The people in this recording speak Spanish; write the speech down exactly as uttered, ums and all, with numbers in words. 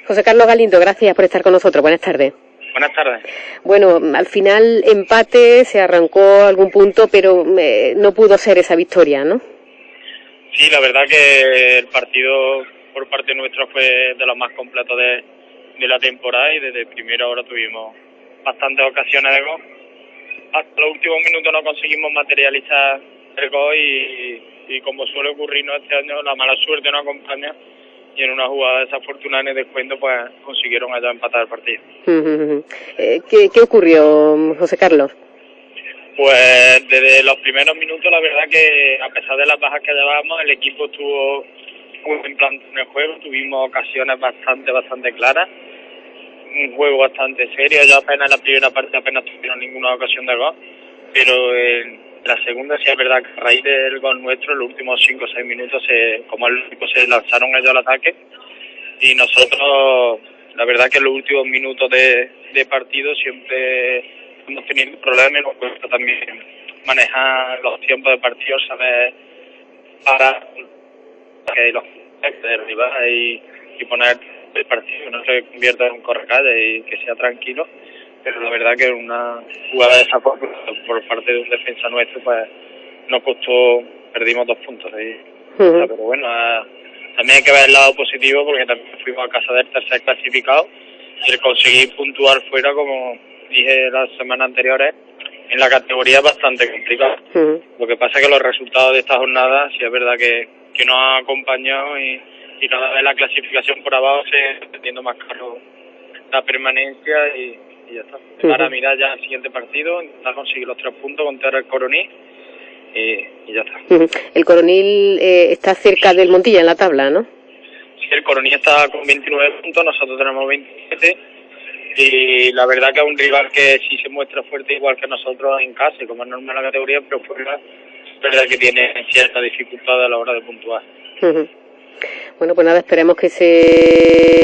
José Carlos Galindo, gracias por estar con nosotros. Buenas tardes. Buenas tardes. Bueno, al final empate, se arrancó algún punto, pero eh, no pudo ser esa victoria, ¿no? Sí, la verdad que el partido por parte nuestra fue de los más completos de, de la temporada y desde primera hora tuvimos bastantes ocasiones de gol. Hasta los últimos minutos no conseguimos materializar el gol y, y como suele ocurrirnos este año, la mala suerte nos acompaña y en una jugada desafortunada en el descuento pues consiguieron allá empatar el partido. eh, ¿qué, ¿Qué ocurrió, José Carlos? Pues desde los primeros minutos la verdad que a pesar de las bajas que llevábamos el equipo estuvo muy en plan en el juego, tuvimos ocasiones bastante, bastante claras, un juego bastante serio, ya apenas en la primera parte apenas tuvieron ninguna ocasión de gol, pero en la segunda sí es verdad que a raíz del gol nuestro en los últimos cinco o seis minutos se, como el equipo se lanzaron ellos al ataque y nosotros la verdad que en los últimos minutos de, de partido siempre hemos tenido problemas y nos cuesta también manejar los tiempos de partido, saber para que los derribar y, y poner el partido no se convierta en un correcalle y que sea tranquilo, pero la verdad que una jugada de esa por, por parte de un defensa nuestro pues nos costó, perdimos dos puntos ahí. Uh-huh. O sea, pero bueno, a, también hay que ver el lado positivo porque también fuimos a casa del tercer clasificado y el conseguir puntuar fuera, como dije las semanas anteriores, en la categoría es bastante complicado. Uh-huh. Lo que pasa es que los resultados de esta jornada sí es verdad que, que nos han acompañado y, y cada vez la clasificación por abajo se está teniendo más caro la permanencia y, y ya está. Uh-huh. Para mirar ya el siguiente partido, intentar conseguir los tres puntos contra el Coronil y, y ya está. Uh-huh. El Coronil eh, está cerca del Montilla en la tabla, ¿no? Sí, el Coronil está con veintinueve puntos, nosotros tenemos veintisiete. Y la verdad que es un rival que sí se muestra fuerte igual que nosotros en casa, como es normal la categoría, pero fuera es verdad que tiene cierta dificultad a la hora de puntuar. Uh-huh. Bueno, pues nada, esperemos que se